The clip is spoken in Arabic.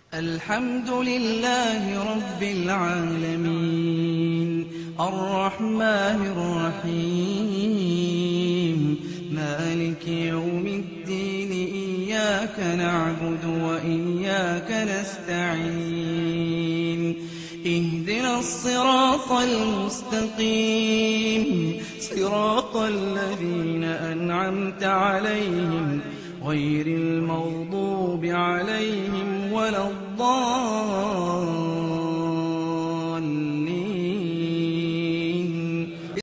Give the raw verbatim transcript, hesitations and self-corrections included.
الحمد لله رب العالمين الرحمن الرحيم مالك يوم الدين إياك نعبد وإياك نستعين اهدنا الصراط المستقيم صراط الذين أنعمت عليهم غير المغضوب عليهم ولا الضالين